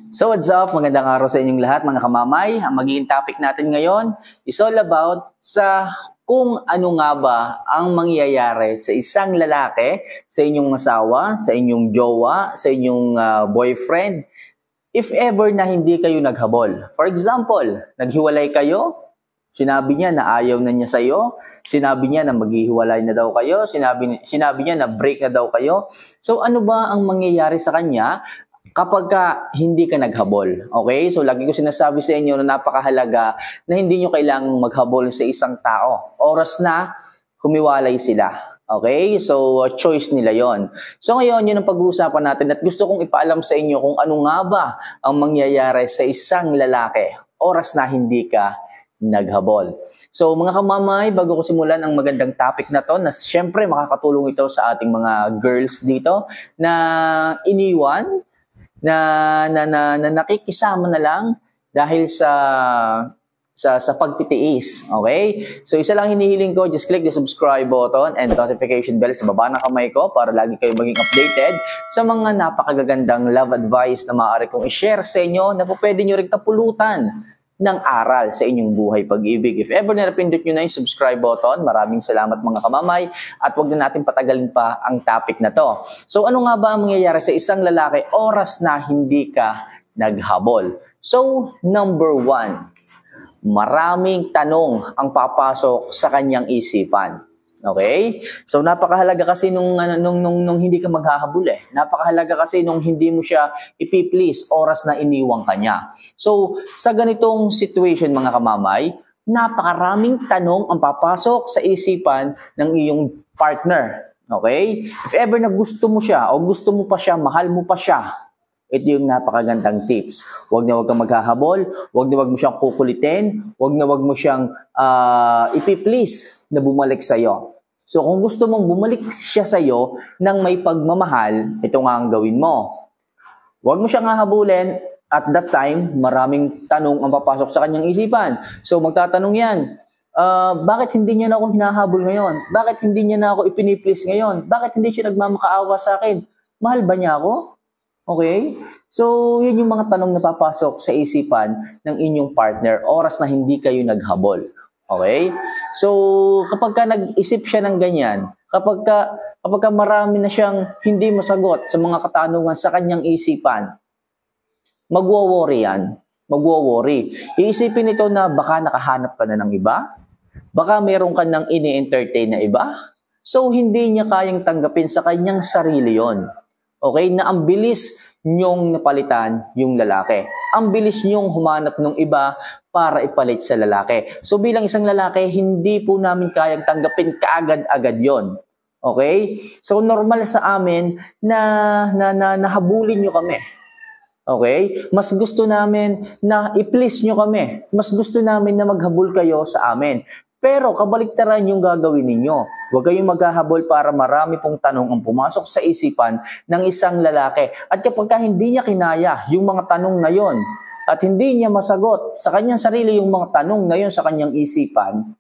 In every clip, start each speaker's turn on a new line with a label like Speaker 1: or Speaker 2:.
Speaker 1: So what's up? Magandang araw sa inyong lahat mga kamamay. Ang magiging topic natin ngayon is all about sa kung ano nga ba ang mangyayari sa isang lalaki, sa inyong asawa, sa inyong jowa, sa inyong boyfriend, if ever na hindi kayo naghabol. For example, naghiwalay kayo, sinabi niya na ayaw na niya sa'yo, sinabi niya na maghihiwalay na daw kayo, sinabi niya na break na daw kayo. So ano ba ang mangyayari sa kanya kapag hindi ka naghabol? Okay? So lagi ko sinasabi sa inyo na napakahalaga na hindi nyo kailangang maghabol sa isang tao. Oras na humiwalay sila. Okay? So choice nila yon. So ngayon, yun ang pag-uusapan natin at gusto kong ipaalam sa inyo kung ano nga ba ang mangyayari sa isang lalaki oras na hindi ka naghabol. So mga kamamay, bago ko simulan ang magandang topic na to, na syempre makakatulong ito sa ating mga girls dito na iniwan, na nakikisama na lang dahil sa pagtitiis. Okay? So isa lang hinihiling ko, just click the subscribe button and notification bell sa baba ng kamay ko para lagi kayo maging updated sa mga napakagagandang love advice na maaari kong i-share sa inyo na po pwede nyo rin kapulutan ng aral sa inyong buhay pag-ibig. If ever napindot nyo na yung subscribe button, maraming salamat mga kamamay at huwag na natin patagalin pa ang topic na to. So ano nga ba ang mangyayari sa isang lalaki oras na hindi ka naghabol? So number 1, maraming tanong ang papasok sa kanyang isipan. Okay? So napakahalaga kasi nung hindi ka maghahabol eh. Napakahalaga kasi nung hindi mo siya ipi-please oras na iniwang kanya. So sa ganitong situation mga kamamay, napakaraming tanong ang papasok sa isipan ng iyong partner. Okay? If ever na gusto mo siya o gusto mo pa siya, mahal mo pa siya, ito yung napakagandang tips. Huwag kang maghahabol, huwag mo siyang kukulitin, huwag mo siyang ipi-please na bumalik sa'yo. So kung gusto mong bumalik siya sa'yo ng may pagmamahal, ito nga ang gawin mo. Huwag mo siyang hahabulin. At that time, maraming tanong ang papasok sa kanyang isipan. So magtatanong yan, bakit hindi niya na ako hinahabol ngayon? Bakit hindi niya na ako ipini-please ngayon? Bakit hindi siya nagmamakaawa sa akin? Mahal ba niya ako? Okay? So, yun yung mga tanong na papasok sa isipan ng inyong partner oras na hindi kayo naghabol. Okay? So, kapag nag-isip siya ng ganyan, kapag marami na siyang hindi masagot sa mga katanungan sa kanyang isipan, magwo-worry yan. Magwo-worry. Iisipin nito na baka nakahanap ka na ng iba, baka meron ka nang ini-entertain na iba, so hindi niya kayang tanggapin sa kanyang sarili yon. Okay, na ang bilis nyong napalitan yung lalaki. Ang bilis nyong humanap ng iba para ipalit sa lalaki. So bilang isang lalaki, hindi po namin kayang tanggapin kaagad-agad yon. Okay? So normal sa amin na nahabulin nyo kami. Okay? Mas gusto namin na i-please nyo kami. Mas gusto namin na maghabol kayo sa amin. Pero kabaliktaran yung gagawin ninyo. Huwag kayong maghahabol para marami pong tanong ang pumasok sa isipan ng isang lalaki. At kapag hindi niya kinaya yung mga tanong na yon at hindi niya masagot sa kanyang sarili yung mga tanong na yon sa kanyang isipan,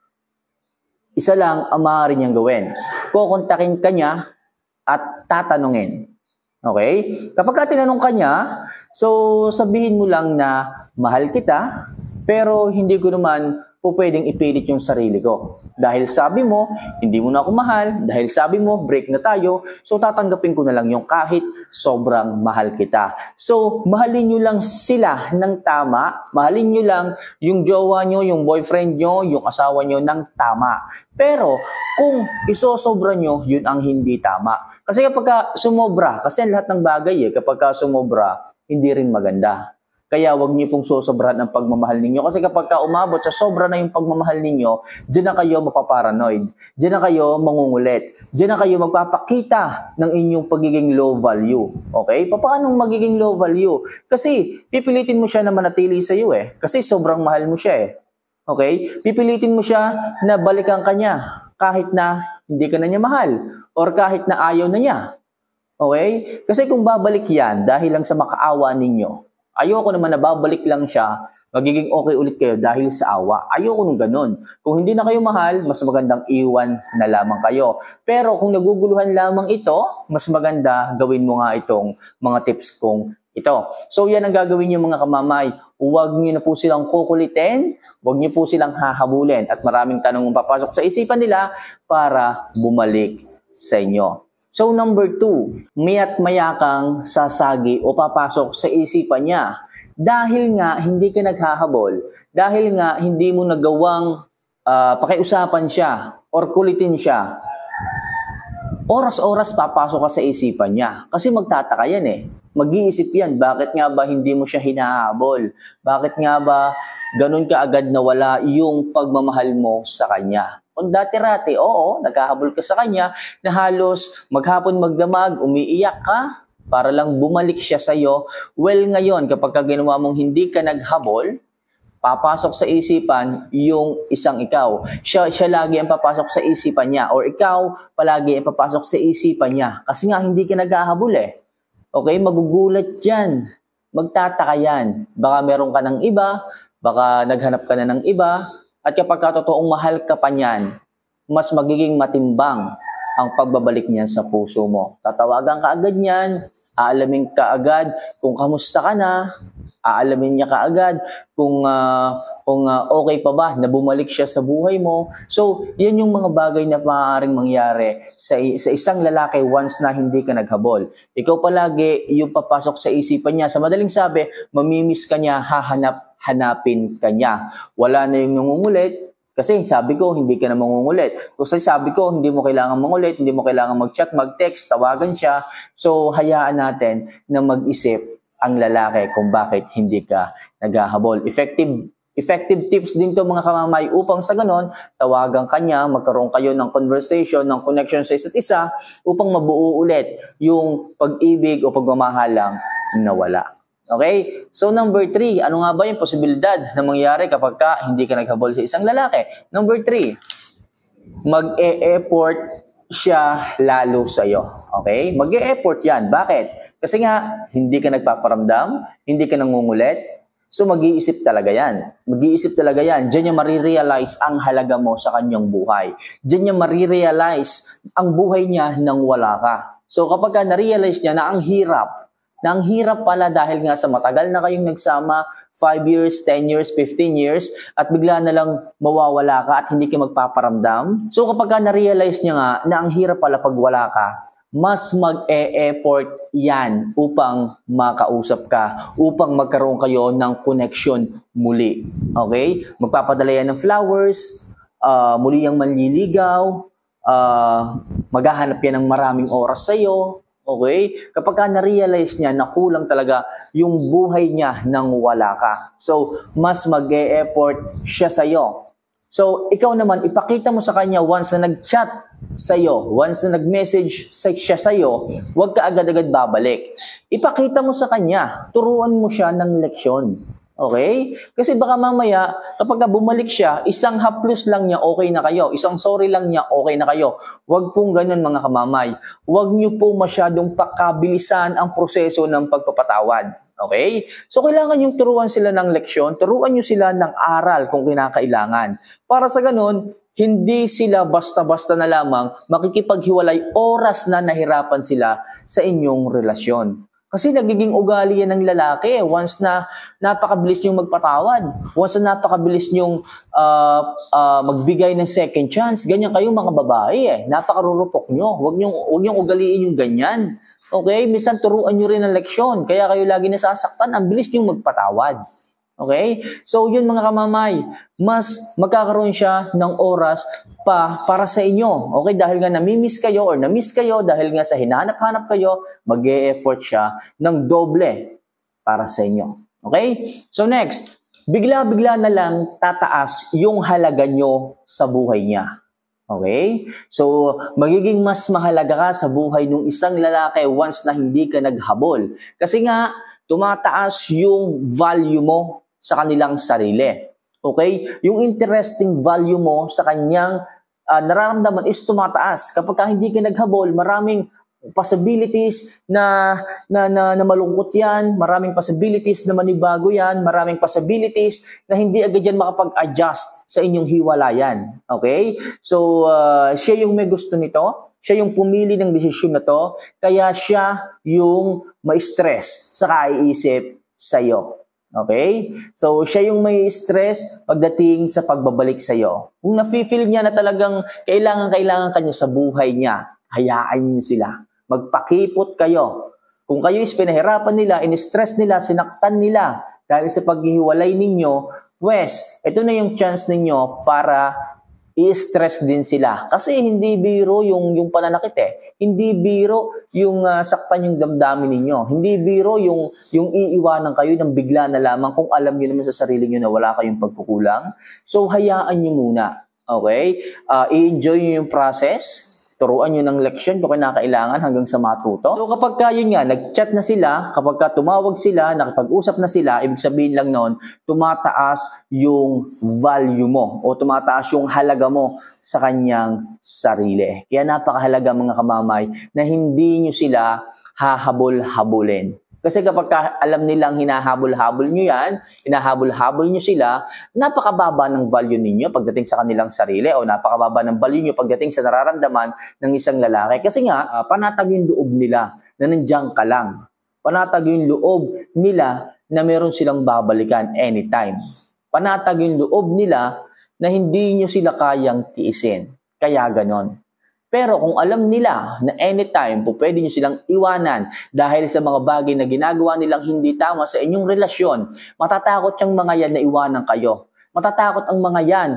Speaker 1: isa lang ang maaari niyang gawin. Kukontakin ka niya at tatanungin. Okay? Kapag tinanong ka niya, so sabihin mo lang na mahal kita, pero hindi ko naman po pwedeng ipilit yung sarili ko. Dahil sabi mo, hindi mo na ako mahal. Dahil sabi mo, break na tayo. So tatanggapin ko na lang yung kahit sobrang mahal kita. So mahalin nyo lang sila ng tama. Mahalin nyo lang yung jowa nyo, yung boyfriend nyo, yung asawa nyo ng tama. Pero kung isosobra nyo, yun ang hindi tama. Kasi kapag sumobra, kasi lahat ng bagay kapag sumobra, hindi rin maganda. Kaya wag niyo pong sosobrahan ang pagmamahal ninyo. Kasi kapag umabot sa sobra na yung pagmamahal ninyo, diyan na kayo mapaparanoid. Diyan na kayo mangungulit. Diyan na kayo magpapakita ng inyong pagiging low value. Okay? Paano magiging low value? Kasi pipilitin mo siya na manatili sa iyo Kasi sobrang mahal mo siya Okay? Pipilitin mo siya na balikan ka niya kahit na hindi ka na niya mahal or kahit na ayaw na niya. Okay? Kasi kung babalik yan dahil lang sa makaawa ninyo, ayoko naman na babalik lang siya, magiging okay ulit kayo dahil sa awa. Ayoko nung ganun. Kung hindi na kayo mahal, mas magandang iwan na lamang kayo. Pero kung naguguluhan lamang ito, mas maganda gawin mo nga itong mga tips kong Ito. So yan ang gagawin niyo mga kamamay. Huwag niyo na po silang kukulitin, huwag niyo po silang hahabulin at maraming tanong ang papasok sa isipan nila para bumalik sa inyo. So number 2, maya't maya kang sasagi o papasok sa isipan niya. Dahil nga hindi ka naghahabol, dahil nga hindi mo nagawang pakiusapan siya or kulitin siya, oras-oras papasok ka sa isipan niya. Kasi magtataka yan eh. Mag-iisip yan, bakit nga ba hindi mo siya hinahabol? Bakit nga ba ganun ka agad nawala yung pagmamahal mo sa kanya? Kung dati-rati, oo, naghahabol ka sa kanya na halos maghapon magdamag, umiiyak ka para lang bumalik siya sa'yo. Well, ngayon, kapag ginawa mong hindi ka naghabol, papasok sa isipan yung isang ikaw. Siya lagi ang papasok sa isipan niya or ikaw palagi ang papasok sa isipan niya. Kasi nga hindi ka naghahabol eh. Okay, magugulat yan. Magtataka yan. Baka meron ka ng iba, baka naghanap ka na ng iba, at kapag totoong mahal ka pa niyan, mas magiging matimbang ang pagbabalik niyan sa puso mo. Tatawagan ka agad niyan, aalamin ka agad kung kamusta ka na, aalamin niya kaagad kung okay pa ba na bumalik siya sa buhay mo. So, yan yung mga bagay na maaaring mangyari sa isang lalaki once na hindi ka naghabol. Ikaw palagi yung papasok sa isipan niya. Sa madaling sabi, mamimiss ka niya, hanapin ka niya. Wala na yung nangungulit. Kasi sabi ko, hindi ka na mangungulit. Kasi sabi ko, hindi mo kailangan mangulit, hindi mo kailangan mag-chat, mag-text, tawagan siya. So, hayaan natin na mag-isip ang lalaki kung bakit hindi ka naghahabol. Effective tips din to mga kamamay upang sa ganon, tawagan ka niya, magkaroon kayo ng conversation, ng connection sa isa't isa upang mabuo ulit yung pag-ibig o pagmamahalang nawala. Okay? So number 3, ano nga ba yung posibilidad na mangyari kapag hindi ka naghabol sa isang lalaki? Number 3, mag-e-effort siya lalo sa'yo. Okay? Mag-e-effort yan. Bakit? Kasi nga, hindi ka nagpaparamdam, hindi ka nangungulit, so mag-iisip talaga yan. Mag-iisip talaga yan. Diyan niya marirealize ang halaga mo sa kanyang buhay. Diyan niya marirealize ang buhay niya nang wala ka. So kapag na-realize niya na ang hirap pala dahil nga sa matagal na kayong nagsama, 5 years, 10 years, 15 years, at bigla na lang mawawala ka at hindi ka magpaparamdam. So kapag na-realize niya nga na ang hirap pala pag wala ka, mas mag-e-effort yan upang makausap ka, upang magkaroon kayo ng connection muli. Okay? Magpapadala yan ng flowers, muli yang manliligaw, maghahanap yan ng maraming oras sa'yo. Okay? Kapag na-realize niya na kulang talaga yung buhay niya nang wala ka. So, mas mag-e-effort siya sa'yo. So, ikaw naman, ipakita mo sa kanya once na nag-chat sa'yo, once na nag-message siya sa'yo, huwag ka agad-agad babalik. Ipakita mo sa kanya, turuan mo siya ng leksyon. Okay? Kasi baka mamaya, kapag bumalik siya, isang haplos lang niya, okay na kayo. Isang sorry lang niya, okay na kayo. Huwag pong ganun mga kamamay. Huwag niyo po masyadong pakabilisan ang proseso ng pagpapatawad. Okay? So, kailangan yung turuan sila ng leksyon, turuan nyo sila ng aral kung kinakailangan. Para sa ganun, hindi sila basta-basta na lamang makikipaghiwalay oras na nahirapan sila sa inyong relasyon. Kasi nagiging ugali yan ng lalaki. Once na napakabilis nyong magpatawad, once na napakabilis nyong magbigay ng second chance, ganyan kayo mga babae eh. Napakarurupok nyo. Huwag nyong ugaliin yung ganyan. Okay? Minsan turuan nyo rin ng leksyon. Kaya kayo lagi nasasaktan, ang bilis nyong magpatawad. Okay? So yun mga kamamay, mas magkakaroon siya ng oras para sa inyo. Okay? Dahil nga nami-miss kayo or na-miss kayo, dahil nga sa hinahanap-hanap kayo, mag-e-effort siya ng doble para sa inyo. Okay? So next, bigla-bigla na lang tataas yung halaga nyo sa buhay niya. Okay? So, magiging mas mahalaga ka sa buhay ng isang lalaki once na hindi ka naghabol. Kasi nga, tumataas yung value mo sa kanilang sarili. Okay? Yung interesting value mo sa kanyang nararamdaman is tumataas. Kapag hindi ka naghabol, maraming possibilities na malungkot yan, maraming possibilities na manibago yan, maraming possibilities na hindi agad yan makapag-adjust sa inyong hiwalayan. Okay? So, siya yung may gusto nito, siya yung pumili ng desisyon na to, kaya siya yung ma-stress sa kaiisip sa'yo. Okay? So, siya yung may stress pagdating sa pagbabalik sa'yo. Kung nafe-feel niya na talagang kailangan kanya sa buhay niya, hayaan niyo sila. Magpakipot kayo. Kung kayo is pinahirapan nila, in-stress nila, sinaktan nila dahil sa paghihiwalay ninyo, pues, ito na yung chance ninyo para i-stress din sila. Kasi hindi biro yung pananakit eh. Hindi biro yung saktan yung damdamin ninyo. Hindi biro yung iiwanan kayo ng bigla na lamang kung alam niyo naman sa sarili niyo na wala kayong pagkukulang. So, hayaan niyo muna. Okay? I-enjoy niyo yung process. Turuan nyo ng leksyon kung kinakailangan hanggang sa matuto. So kapag yun nga, nag-chat na sila, kapag tumawag sila, nakipag-usap na sila, ibig sabihin lang noon, tumataas yung value mo o tumataas yung halaga mo sa kanyang sarili. Kaya napakahalaga mga kamamay na hindi nyo sila hahabol-habulin. Kasi kapag alam nilang hinahabol-habol nyo yan, hinahabol-habol nyo sila, napakababa ng value ninyo pagdating sa kanilang sarili o napakababa ng value nyo pagdating sa nararamdaman ng isang lalaki. Kasi nga, panatag yung loob nila na nandiyan ka lang. Panatag yung loob nila na meron silang babalikan anytime. Panatag yung loob nila na hindi nyo sila kayang tiisin. Kaya ganon. Pero kung alam nila na anytime po pwede nyo silang iwanan dahil sa mga bagay na ginagawa nilang hindi tama sa inyong relasyon, matatakot yung mga yan na iwanan kayo. Matatakot ang mga yan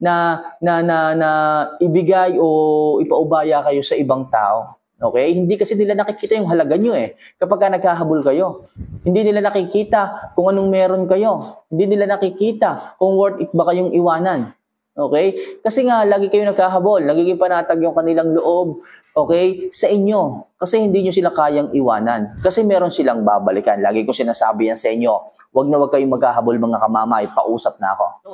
Speaker 1: na ibigay o ipaubaya kayo sa ibang tao. Okay? Hindi kasi nila nakikita yung halaga nyo eh. Kapag nagkahabol kayo. Hindi nila nakikita kung anong meron kayo. Hindi nila nakikita kung worth it ba kayong iwanan. Okay? Kasi nga, lagi kayo nagkahabol. Lagi kayo panatag yung kanilang loob. Okay? Sa inyo. Kasi hindi nyo sila kayang iwanan. Kasi meron silang babalikan. Lagi ko sinasabi yan sa inyo. Huwag na huwag kayong magkahabol mga kamamay. Pausap na ako. So,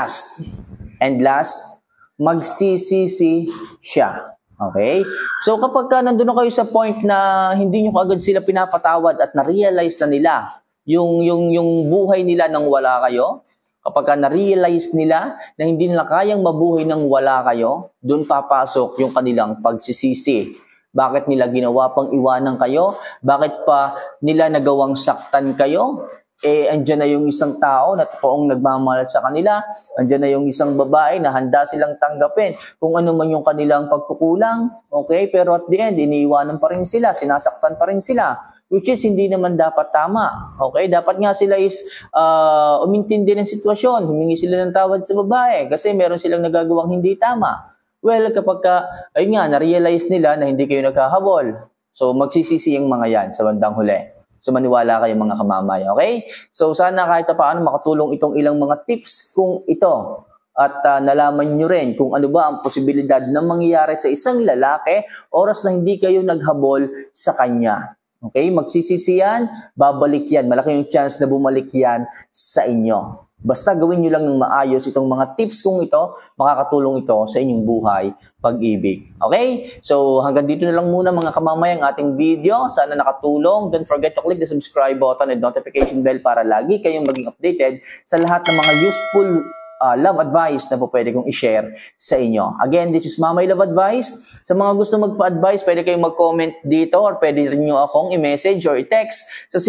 Speaker 1: and last, magsisisi siya. Okay? So, kapag nandun na kayo sa point na hindi nyo agad sila pinapatawad at na-realize na nila yung buhay nila nang wala kayo, kapag na-realize nila na hindi nila kayang mabuhay nang wala kayo, doon papasok yung kanilang pagsisisi. Bakit nila ginawa pang iwanan kayo? Bakit pa nila nagawang saktan kayo? Andyan na yung isang tao na totoong nagmamahal sa kanila. Andyan na yung isang babae na handa silang tanggapin kung ano man yung kanilang pagkukulang. Okay? Pero at the end, iniiwanan pa rin sila, sinasaktan pa rin sila. Which is hindi naman dapat tama. Okay? Dapat nga sila is umintindi ng sitwasyon. Humingi sila ng tawad sa babae kasi meron silang nagagawang hindi tama. Well, kapag ayun nga, na-realize nila na hindi kayo nagkahabol. So, magsisisi yung mga yan sa bandang huli. So, maniwala kayo mga kamamay. Okay? So, sana kahit paano makatulong itong ilang mga tips kung ito. At nalaman nyo rin kung ano ba ang posibilidad na mangyayari sa isang lalaki oras na hindi kayo naghabol sa kanya. Okay? Magsisisi yan, babalik yan. Malaki yung chance na bumalik yan sa inyo. Basta gawin nyo lang ng maayos itong mga tips kung ito, makakatulong ito sa inyong buhay, pag-ibig. Okay? So hanggang dito na lang muna mga kamamay ang ating video. Sana nakatulong. Don't forget to click the subscribe button and notification bell para lagi kayong maging updated sa lahat ng mga useful love advice na po pwede kong i-share sa inyo. Again, this is Mamay Love Advice. Sa mga gusto magpa-advise, pwede kayong mag-comment dito or pwede rin nyo akong i-message or i-text sa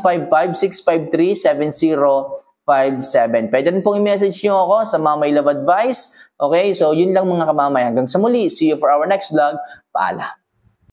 Speaker 1: 0955-653-7057. Pwede rin pong i-message nyo ako sa Mamay Love Advice. Okay, so yun lang mga kamamay. Hanggang sa muli. See you for our next vlog. Paalam.